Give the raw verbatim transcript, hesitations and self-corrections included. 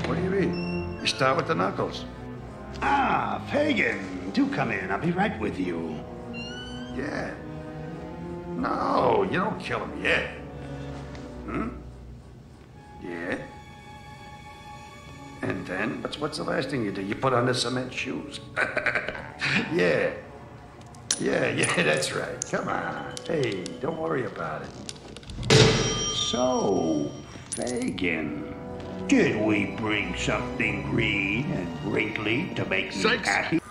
What do you mean? You start with the knuckles. Ah, Fagin, do come in. I'll be right with you. Yeah. No, you don't kill him yet. Hmm? Yeah. And then, what's, what's the last thing you do? You put on the cement shoes. Yeah. Yeah, yeah, that's right. Come on. Hey, don't worry about it. So, Fagin, did we bring something green and wrinkly to make me Sykes. happy?